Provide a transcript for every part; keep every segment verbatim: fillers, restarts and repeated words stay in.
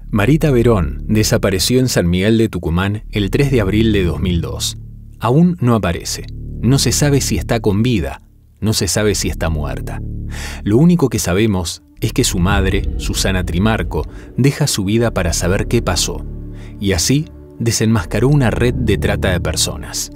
Marita Verón desapareció en San Miguel de Tucumán el tres de abril de dos mil dos. Aún no aparece. No se sabe si está con vida, no se sabe si está muerta. Lo único que sabemos es que su madre, Susana Trimarco, deja su vida para saber qué pasó, y así desenmascaró una red de trata de personas.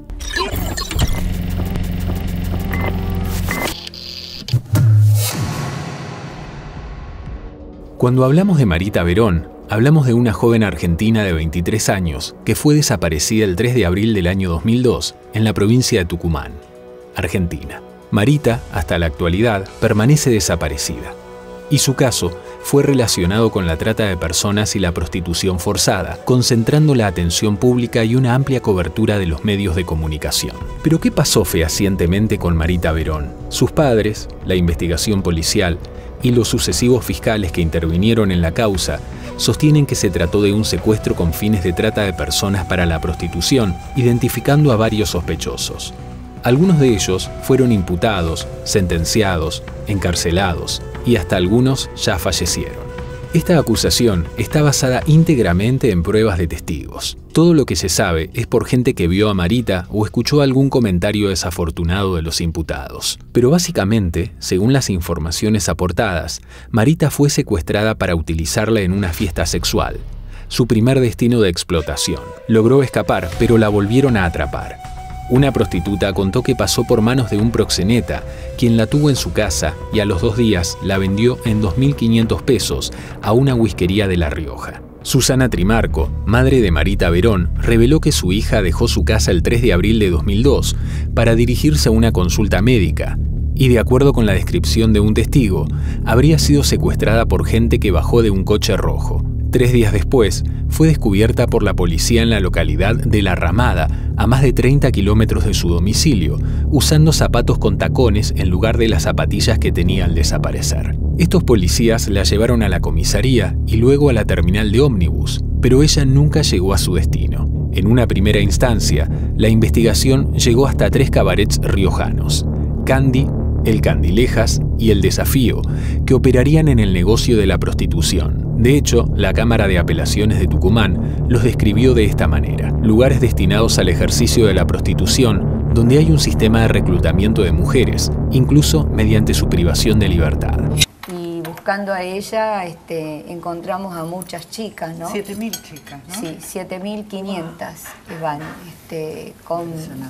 Cuando hablamos de Marita Verón, hablamos de una joven argentina de veintitrés años que fue desaparecida el tres de abril del año dos mil dos en la provincia de Tucumán, Argentina. Marita, hasta la actualidad, permanece desaparecida, y su caso fue relacionado con la trata de personas y la prostitución forzada, concentrando la atención pública y una amplia cobertura de los medios de comunicación. ¿Pero qué pasó fehacientemente con Marita Verón? Sus padres, la investigación policial y los sucesivos fiscales que intervinieron en la causa sostienen que se trató de un secuestro con fines de trata de personas para la prostitución, identificando a varios sospechosos. Algunos de ellos fueron imputados, sentenciados, encarcelados y hasta algunos ya fallecieron. Esta acusación está basada íntegramente en pruebas de testigos. Todo lo que se sabe es por gente que vio a Marita o escuchó algún comentario desafortunado de los imputados. Pero básicamente, según las informaciones aportadas, Marita fue secuestrada para utilizarla en una fiesta sexual, su primer destino de explotación. Logró escapar, pero la volvieron a atrapar. Una prostituta contó que pasó por manos de un proxeneta, quien la tuvo en su casa y a los dos días la vendió en dos mil quinientos pesos a una whiskería de La Rioja. Susana Trimarco, madre de Marita Verón, reveló que su hija dejó su casa el tres de abril de dos mil dos para dirigirse a una consulta médica y, de acuerdo con la descripción de un testigo, habría sido secuestrada por gente que bajó de un coche rojo. Tres días después, fue descubierta por la policía en la localidad de La Ramada, a más de treinta kilómetros de su domicilio, usando zapatos con tacones en lugar de las zapatillas que tenía al desaparecer. Estos policías la llevaron a la comisaría y luego a la terminal de ómnibus, pero ella nunca llegó a su destino. En una primera instancia, la investigación llegó hasta tres cabarets riojanos: Candy, El Candilejas y El Desafío, que operarían en el negocio de la prostitución. De hecho, la Cámara de Apelaciones de Tucumán los describió de esta manera: lugares destinados al ejercicio de la prostitución, donde hay un sistema de reclutamiento de mujeres, incluso mediante su privación de libertad. Y buscando a ella, este, encontramos a muchas chicas, ¿no? siete mil chicas, ¿no? Sí, siete mil quinientas que van este, con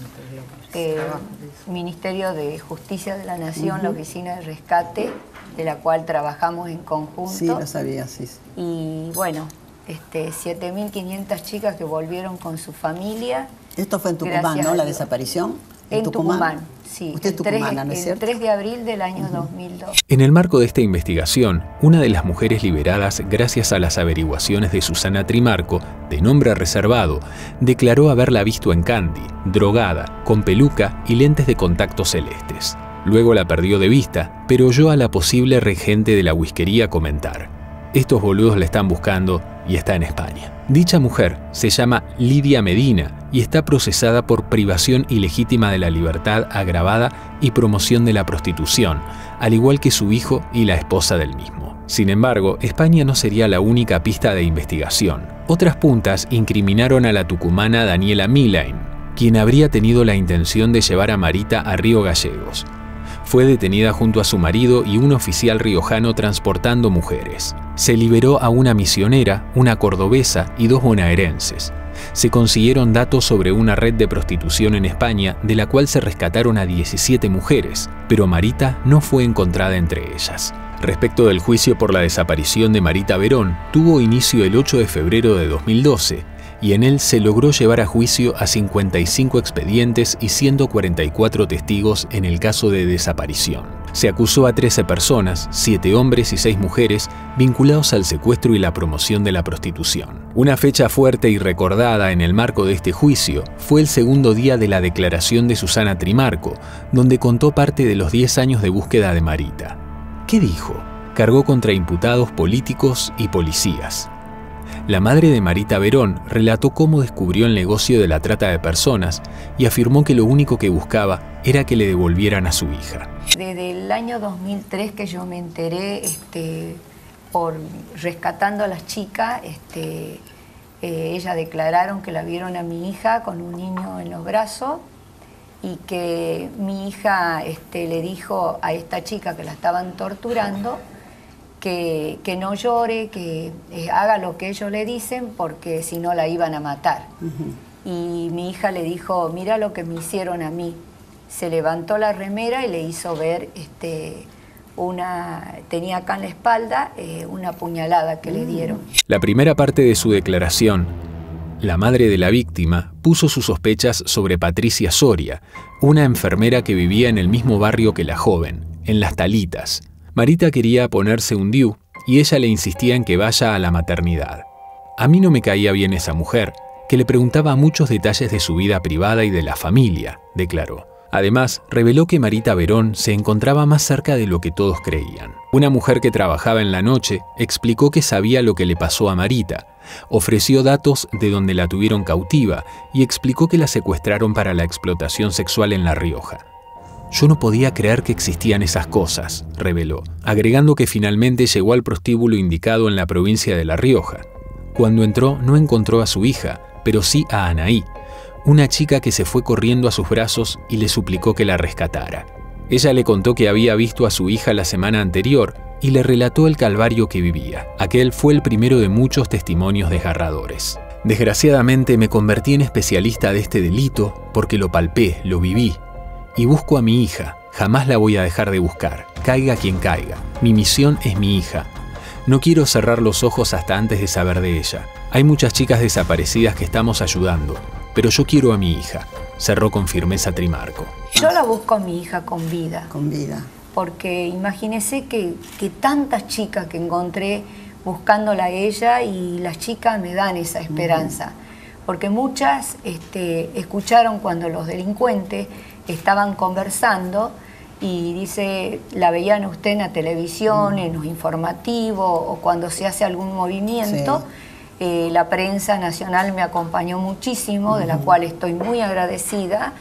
eh, Ministerio de Justicia de la Nación, uh-huh. la Oficina de Rescate, de la cual trabajamos en conjunto. Sí, lo sabía, sí. sí. Y bueno, este, siete mil quinientas chicas que volvieron con su familia. Esto fue en Tucumán, ¿no? La desaparición. En, en Tucumán, Tucumán, sí. Usted es tucumana, ¿no es cierto? El tres de abril del año uh-huh. dos mil dos. En el marco de esta investigación, una de las mujeres liberadas gracias a las averiguaciones de Susana Trimarco, de nombre reservado, declaró haberla visto en Candy, drogada, con peluca y lentes de contacto celestes. Luego la perdió de vista, pero oyó a la posible regente de la whiskería comentar: estos boludos la están buscando y está en España. Dicha mujer se llama Lidia Medina y está procesada por privación ilegítima de la libertad agravada y promoción de la prostitución, al igual que su hijo y la esposa del mismo. Sin embargo, España no sería la única pista de investigación. Otras puntas incriminaron a la tucumana Daniela Milain, quien habría tenido la intención de llevar a Marita a Río Gallegos. Fue detenida junto a su marido y un oficial riojano transportando mujeres. Se liberó a una misionera, una cordobesa y dos bonaerenses. Se consiguieron datos sobre una red de prostitución en España de la cual se rescataron a diecisiete mujeres, pero Marita no fue encontrada entre ellas. Respecto del juicio por la desaparición de Marita Verón, tuvo inicio el ocho de febrero de dos mil doce, y en él se logró llevar a juicio a cincuenta y cinco expedientes y ciento cuarenta y cuatro testigos en el caso de desaparición. Se acusó a trece personas, siete hombres y seis mujeres, vinculados al secuestro y la promoción de la prostitución. Una fecha fuerte y recordada en el marco de este juicio fue el segundo día de la declaración de Susana Trimarco, donde contó parte de los diez años de búsqueda de Marita. ¿Qué dijo? Cargó contra imputados políticos y policías. La madre de Marita Verón relató cómo descubrió el negocio de la trata de personas y afirmó que lo único que buscaba era que le devolvieran a su hija. Desde el año dos mil tres que yo me enteré, este, por rescatando a las chicas, este, eh, ellas declararon que la vieron a mi hija con un niño en los brazos y que mi hija este, le dijo a esta chica que la estaban torturando que, que no llore, que eh, haga lo que ellos le dicen porque si no la iban a matar. Uh-huh. Y mi hija le dijo, mira lo que me hicieron a mí. Se levantó la remera y le hizo ver, este, una, tenía acá en la espalda eh, una puñalada que uh-huh. le dieron. La primera parte de su declaración, la madre de la víctima puso sus sospechas sobre Patricia Soria, una enfermera que vivía en el mismo barrio que la joven, en Las Talitas. Marita quería ponerse un D I U y ella le insistía en que vaya a la maternidad. A mí no me caía bien esa mujer, que le preguntaba muchos detalles de su vida privada y de la familia, declaró. Además, reveló que Marita Verón se encontraba más cerca de lo que todos creían. Una mujer que trabajaba en la noche explicó que sabía lo que le pasó a Marita, ofreció datos de donde la tuvieron cautiva y explicó que la secuestraron para la explotación sexual en La Rioja. Yo no podía creer que existían esas cosas, reveló, agregando que finalmente llegó al prostíbulo indicado en la provincia de La Rioja. Cuando entró no encontró a su hija, pero sí a Anaí, una chica que se fue corriendo a sus brazos y le suplicó que la rescatara. Ella le contó que había visto a su hija la semana anterior y le relató el calvario que vivía. Aquel fue el primero de muchos testimonios desgarradores. Desgraciadamente me convertí en especialista de este delito porque lo palpé, lo viví. Y busco a mi hija, jamás la voy a dejar de buscar, caiga quien caiga. Mi misión es mi hija. No quiero cerrar los ojos hasta antes de saber de ella. Hay muchas chicas desaparecidas que estamos ayudando, pero yo quiero a mi hija, cerró con firmeza Trimarco. Yo la busco a mi hija con vida. Con vida. Porque imagínese que, que tantas chicas que encontré buscándola a ella y las chicas me dan esa esperanza. Uh-huh. Porque muchas este, escucharon cuando los delincuentes estaban conversando y dice, la veían usted en la televisión, mm. en los informativos o cuando se hace algún movimiento. Sí. Eh, la prensa nacional me acompañó muchísimo, mm. de la cual estoy muy agradecida.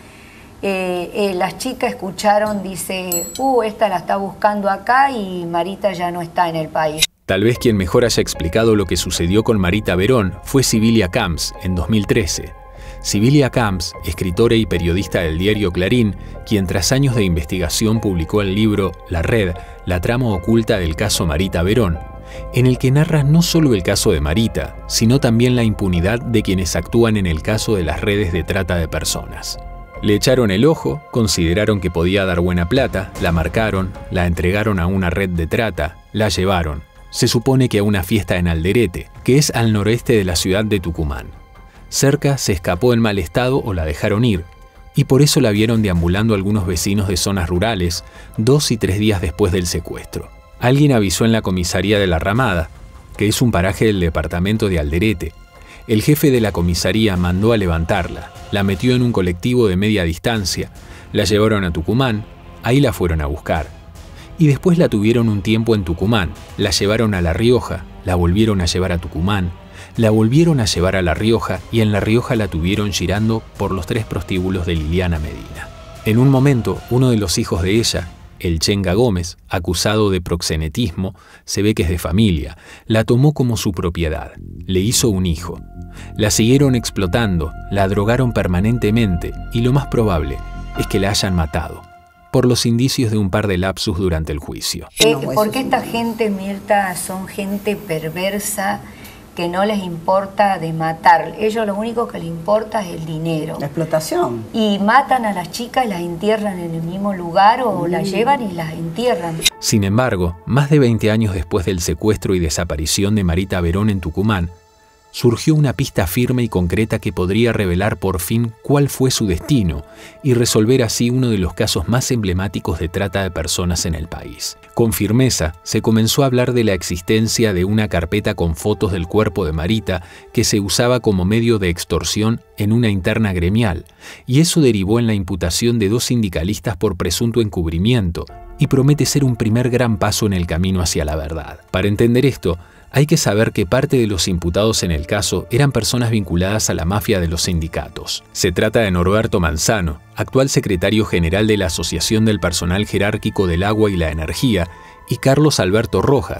Eh, eh, las chicas escucharon, dice, uh, esta la está buscando acá y Marita ya no está en el país. Tal vez quien mejor haya explicado lo que sucedió con Marita Verón fue Sibilia Camps en dos mil trece. Sibilia Camps, escritora y periodista del diario Clarín, quien tras años de investigación publicó el libro La Red, la trama oculta del caso Marita Verón, en el que narra no solo el caso de Marita, sino también la impunidad de quienes actúan en el caso de las redes de trata de personas. Le echaron el ojo, consideraron que podía dar buena plata, la marcaron, la entregaron a una red de trata, la llevaron, se supone que a una fiesta en Alderete, que es al noreste de la ciudad de Tucumán. Cerca se escapó en mal estado o la dejaron ir, y por eso la vieron deambulando algunos vecinos de zonas rurales dos y tres días después del secuestro. Alguien avisó en la comisaría de La Ramada, que es un paraje del departamento de Alderete. El jefe de la comisaría mandó a levantarla, la metió en un colectivo de media distancia, la llevaron a Tucumán, ahí la fueron a buscar. Y después la tuvieron un tiempo en Tucumán, la llevaron a La Rioja, la volvieron a llevar a Tucumán, la volvieron a llevar a La Rioja y en La Rioja la tuvieron girando por los tres prostíbulos de Liliana Medina. En un momento, uno de los hijos de ella, el Chenga Gómez, acusado de proxenetismo, se ve que es de familia, la tomó como su propiedad, le hizo un hijo. La siguieron explotando, la drogaron permanentemente y lo más probable es que la hayan matado, por los indicios de un par de lapsus durante el juicio. Eh, porque esta gente, Mirta, son gente perversa, que no les importa de matar. Ellos lo único que les importa es el dinero. La explotación. Y matan a las chicas y las entierran en el mismo lugar o mm. las llevan y las entierran. Sin embargo, más de veinte años después del secuestro y desaparición de Marita Verón en Tucumán, surgió una pista firme y concreta que podría revelar por fin cuál fue su destino y resolver así uno de los casos más emblemáticos de trata de personas en el país. Con firmeza, se comenzó a hablar de la existencia de una carpeta con fotos del cuerpo de Marita que se usaba como medio de extorsión en una interna gremial, y eso derivó en la imputación de dos sindicalistas por presunto encubrimiento y promete ser un primer gran paso en el camino hacia la verdad. Para entender esto, hay que saber que parte de los imputados en el caso eran personas vinculadas a la mafia de los sindicatos. Se trata de Norberto Manzano, actual secretario general de la Asociación del Personal Jerárquico del Agua y la Energía, y Carlos Alberto Rojas,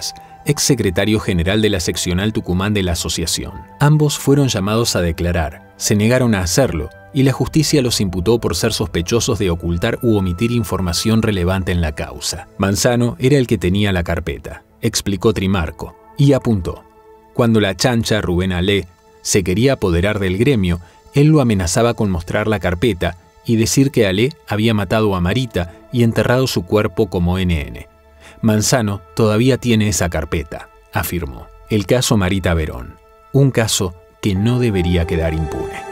ex secretario general de la seccional Tucumán de la asociación. Ambos fueron llamados a declarar, se negaron a hacerlo y la justicia los imputó por ser sospechosos de ocultar u omitir información relevante en la causa. Manzano era el que tenía la carpeta, explicó Trimarco, y apuntó. Cuando la chancha Rubén Alé se quería apoderar del gremio, él lo amenazaba con mostrar la carpeta y decir que Alé había matado a Marita y enterrado su cuerpo como ene ene. Manzano todavía tiene esa carpeta, afirmó. El caso Marita Verón, un caso que no debería quedar impune.